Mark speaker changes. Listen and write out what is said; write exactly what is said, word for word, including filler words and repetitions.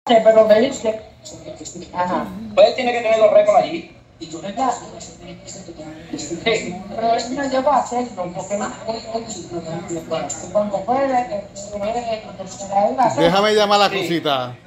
Speaker 1: pero me dice, ajá,
Speaker 2: pues tiene que tener los récords allí.
Speaker 1: ¿verdad? Sí, pero él me llevó a hacerlo, porque cuando puede,
Speaker 3: Déjame llamar a la
Speaker 2: Sí.
Speaker 3: cosita.